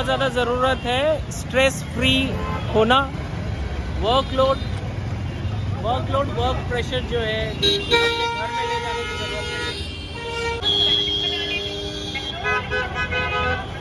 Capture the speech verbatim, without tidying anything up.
बहुत ज़्यादा ज़रूरत है स्ट्रेस फ्री होना। वर्कलोड वर्कलोड वर्क प्रेशर जो है अपने घर में ले जाने की ज़रूरत है।